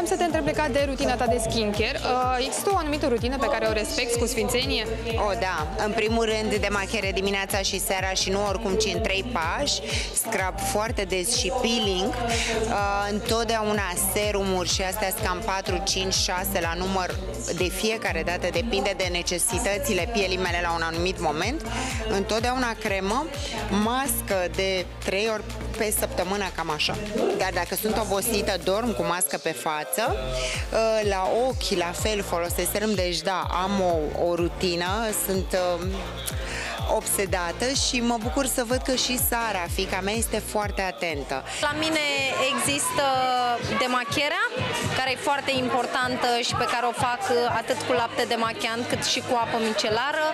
Vreau să te întreb legat de rutina ta de skincare. Există o anumită rutină pe care o respecti cu sfințenie? Da. În primul rând, demachiere dimineața și seara și nu oricum, ci în 3 pași. Scrub foarte des și peeling. Întotdeauna serumuri și astea sunt cam 4, 5, 6 la număr de fiecare dată. Depinde de necesitățile pielii mele la un anumit moment. Întotdeauna cremă, mască de 3 ori pe săptămână, cam așa. Dar dacă sunt obosită, dorm cu mască pe față. La ochi, la fel, folosesc serum. Deci da, am o rutină, sunt obsedată și mă bucur să văd că și Sara, fiica mea, este foarte atentă. La mine există demachierea, care e foarte importantă și pe care o fac atât cu lapte demachiant cât și cu apă micelară.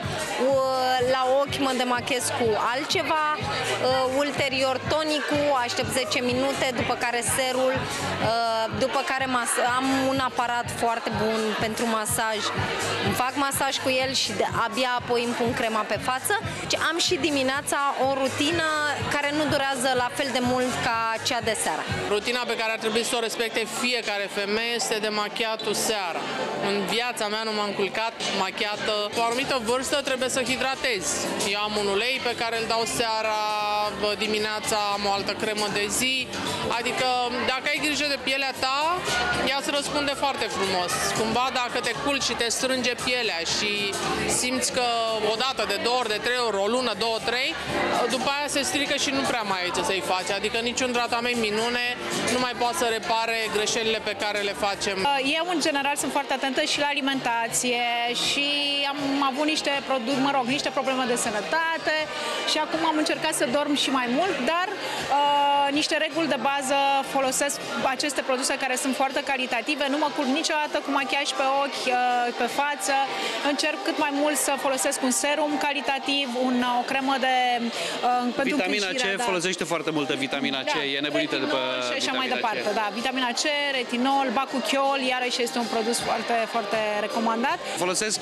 La ochi mă demachez cu altceva, ulterior tonicul, aștept 10 minute, după care serul, după care am un aparat foarte bun pentru masaj. Îmi fac masaj cu el și abia apoi îmi pun crema pe față. Am și dimineața o rutină care nu durează la fel de mult ca cea de seara. Rutina pe care ar trebui să o respecte fiecare femeie este demachiatul seara. În viața mea nu m-am culcat machiată. Cu o anumită vârstă trebuie să hidratezi. Eu am un ulei pe care îl dau seara, dimineața am o altă cremă de zi. Adică dacă ai grijă de pielea ta, ea se răspunde foarte frumos. Cumva dacă te culci și te strânge pielea și simți că odată, de 2 ori, de 3 ori, o lună, 2, 3, după aia se strică și nu prea mai ai ce să-i faci. Adică niciun tratament minune nu mai poate să repare greșelile pe care le facem. Eu, în general, sunt foarte atentă și la alimentație și am avut niște probleme de sănătate și acum am încercat să dorm și mai mult, dar niște reguli de bază, folosesc aceste produse care sunt foarte calitative, nu mă culc niciodată cu machiaj pe ochi, pe față, încerc cât mai mult să folosesc un serum calitativ, o cremă pentru vitamina C, folosește foarte multă vitamina C, e nebunită după și așa mai departe, da, vitamina C, retinol, bacuchiol, iarăși este un produs foarte, foarte recomandat. Folosesc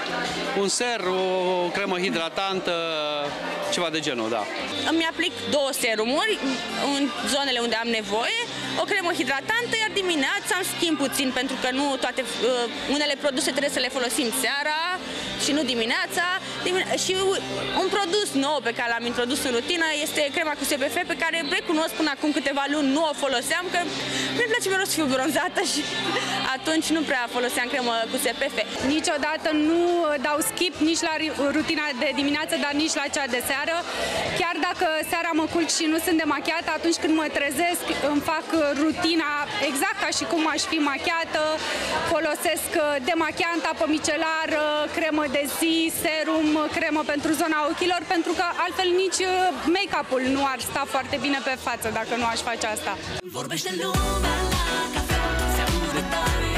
un ser, o cremă hidratantă, ceva de genul, da. Îmi aplic 2 serumuri în zonele unde am nevoie, o cremă hidratantă, iar dimineața îmi schimb puțin, pentru că nu toate, unele produse trebuie să le folosim seara și nu dimineața. Și un produs nou pe care l-am introdus în rutină este crema cu SPF, pe care recunosc până acum câteva luni nu o foloseam, că mi-e place mereu să fiu bronzată și atunci nu prea foloseam cremă cu SPF. Niciodată nu dau skip nici la rutina de dimineață, dar nici la cea de seară. Chiar dacă seara mă culc și nu sunt demachiată, atunci când mă trezesc îmi fac rutina exact ca și cum aș fi machiată. Folosesc demachiant, apă micelară, cremă de zi, serum, cremă pentru zona ochilor, pentru că altfel nici make-up-ul nu ar sta foarte bine pe față dacă nu aș face asta. Vorbește lumea la cafea, se aude tare.